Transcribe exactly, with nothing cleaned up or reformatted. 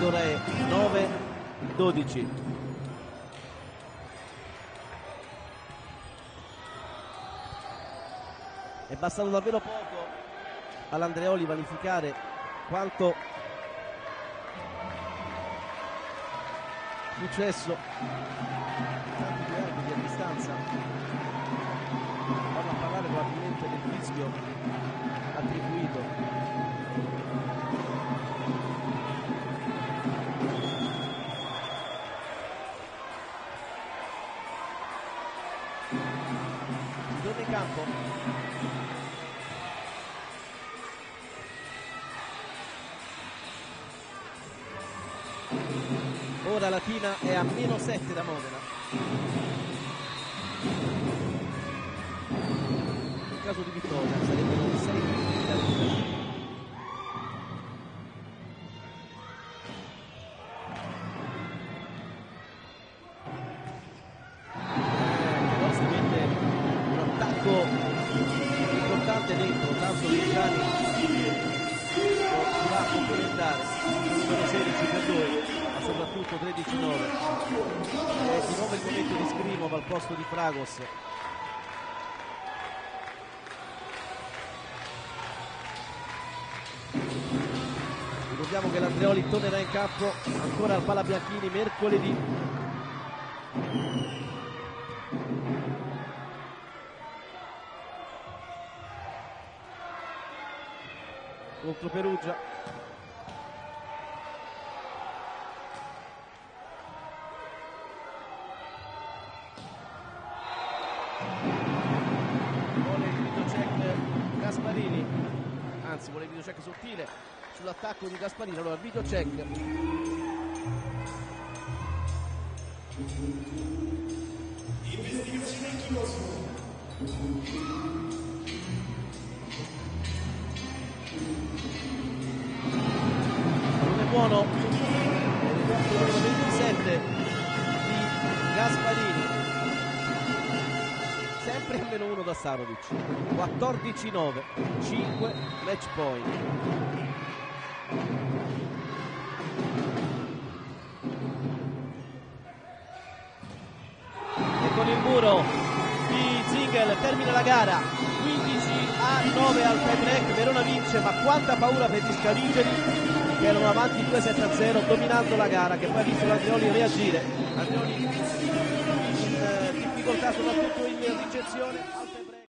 ora è nove dodici. È bastato davvero poco all'Andreoli vanificare quanto successo. Tanti due arbitri a distanza vanno a parlare probabilmente del fischio attribuito. Ritorna in campo ora. Latina è a meno sette da Modena. In caso di vittoria sarebbero sei punti da recuperare. Onestamente un attacco importante dentro, tanto Vinciani lo va a complementare. Numero sedici per noi, soprattutto tredici nove. È di nuovo il momento di Skrimov al posto di Fragos. Ricordiamo che l'Andreoli tornerà in campo ancora al Palabianchini mercoledì. Contro Perugia. Vuole il video check Gasparini, anzi vuole il video check sottile sull'attacco di Gasparini. Allora video check. Non è buono il ventisette di Gasparini, sempre a meno uno da Sarovic. Quattordici nove, cinque match point. E con il muro di Zingel termina la gara quindici a nove al tie break. Verona vince, ma quanta paura per gli Scaligeri che erano avanti due sette a zero dominando la gara, che poi ha visto l'Andreoli reagire. Andreoli in eh, difficoltà soprattutto in ricezione.